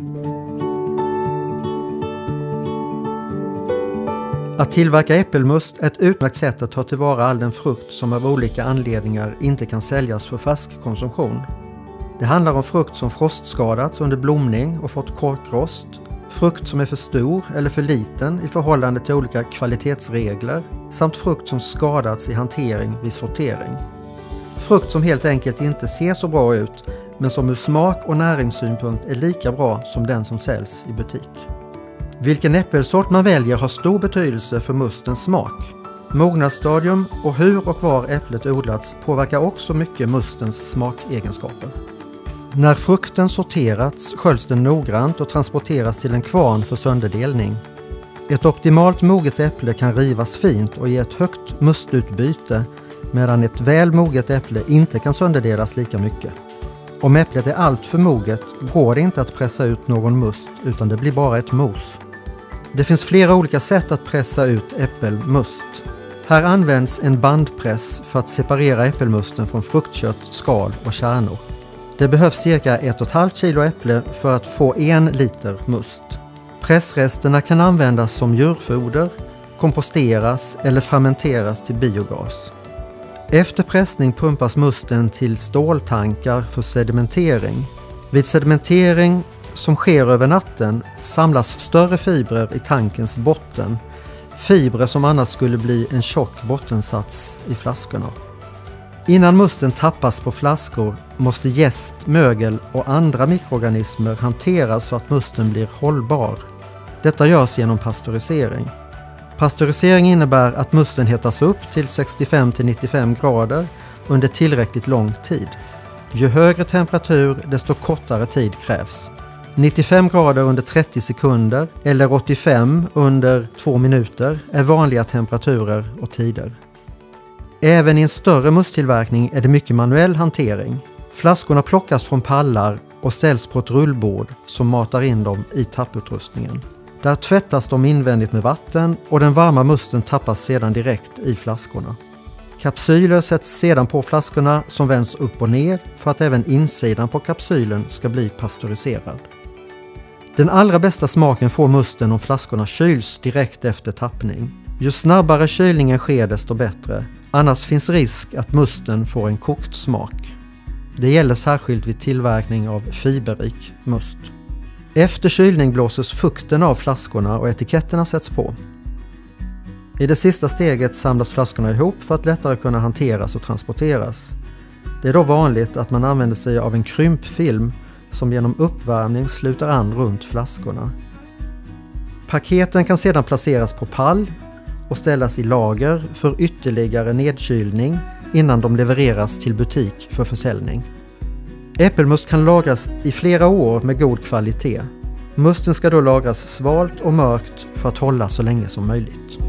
Att tillverka äppelmust är ett utmärkt sätt att ta tillvara all den frukt som av olika anledningar inte kan säljas för färskkonsumtion. Det handlar om frukt som frostskadats under blomning och fått korkrost, frukt som är för stor eller för liten i förhållande till olika kvalitetsregler samt frukt som skadats i hantering vid sortering. Frukt som helt enkelt inte ser så bra ut men som ur smak- och näringssynpunkt är lika bra som den som säljs i butik. Vilken äppelsort man väljer har stor betydelse för mustens smak. Mognadsstadium och hur och var äpplet odlats påverkar också mycket mustens smakegenskaper. När frukten sorterats sköljs den noggrant och transporteras till en kvarn för sönderdelning. Ett optimalt moget äpple kan rivas fint och ge ett högt mustutbyte medan ett väl moget äpple inte kan sönderdelas lika mycket. Om äpplet är allt för moget går det inte att pressa ut någon must utan det blir bara ett mos. Det finns flera olika sätt att pressa ut äppelmust. Här används en bandpress för att separera äppelmusten från fruktkött, skal och kärnor. Det behövs cirka 1,5 kilo äpple för att få 1 liter must. Pressresterna kan användas som djurfoder, komposteras eller fermenteras till biogas. Efter pressning pumpas musten till ståltankar för sedimentering. Vid sedimentering som sker över natten samlas större fibrer i tankens botten. Fibrer som annars skulle bli en tjock bottensats i flaskorna. Innan musten tappas på flaskor måste jäst, mögel och andra mikroorganismer hanteras så att musten blir hållbar. Detta görs genom pasteurisering. Pasteurisering innebär att musten hettas upp till 65-95 grader under tillräckligt lång tid. Ju högre temperatur desto kortare tid krävs. 95 grader under 30 sekunder eller 85 under 2 minuter är vanliga temperaturer och tider. Även i en större musttillverkning är det mycket manuell hantering. Flaskorna plockas från pallar och ställs på ett rullbord som matar in dem i tapputrustningen. Där tvättas de invändigt med vatten och den varma musten tappas sedan direkt i flaskorna. Kapsyler sätts sedan på flaskorna som vänds upp och ner för att även insidan på kapsylen ska bli pasteuriserad. Den allra bästa smaken får musten om flaskorna kyls direkt efter tappning. Ju snabbare kylningen sker desto bättre, annars finns risk att musten får en kokt smak. Det gäller särskilt vid tillverkning av fiberrik must. Efter kylning blåses fukten av flaskorna och etiketterna sätts på. I det sista steget samlas flaskorna ihop för att lättare kunna hanteras och transporteras. Det är då vanligt att man använder sig av en krympfilm som genom uppvärmning sluter an runt flaskorna. Paketen kan sedan placeras på pall och ställas i lager för ytterligare nedkylning innan de levereras till butik för försäljning. Äppelmust kan lagras i flera år med god kvalitet. Musten ska då lagras svalt och mörkt för att hålla så länge som möjligt.